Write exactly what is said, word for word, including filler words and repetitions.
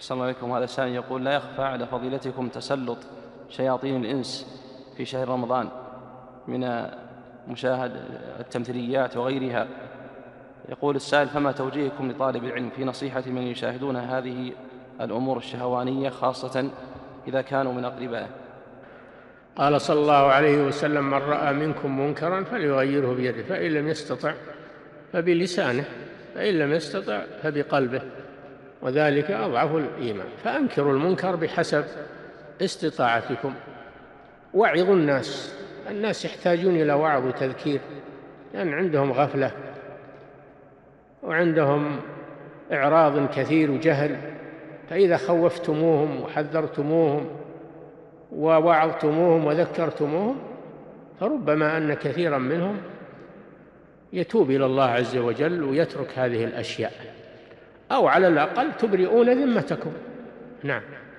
أحسن الله عليكم. هذا سائل يقول: لا يخفى على فضيلتكم تسلط شياطين الإنس في شهر رمضان من مشاهد التمثيليات وغيرها. يقول السائل: فما توجيهكم لطالب العلم في نصيحة من يشاهدون هذه الأمور الشهوانية، خاصة إذا كانوا من أقربائه؟ قال صلى الله عليه وسلم: من رأى منكم منكرا فليغيره بيده، فإن لم يستطع فبلسانه، فإن لم يستطع فبقلبه، وذلك أضعف الإيمان. فأنكروا المنكر بحسب استطاعتكم. وعظوا الناس، الناس يحتاجون إلى وعظ وتذكير، لأن عندهم غفلة وعندهم إعراض كثير وجهل، فإذا خوفتموهم وحذرتموهم ووعظتموهم وذكرتموهم فربما أن كثيرا منهم يتوب إلى الله عز وجل ويترك هذه الأشياء، أو على الأقل تبرئون ذمتكم. نعم.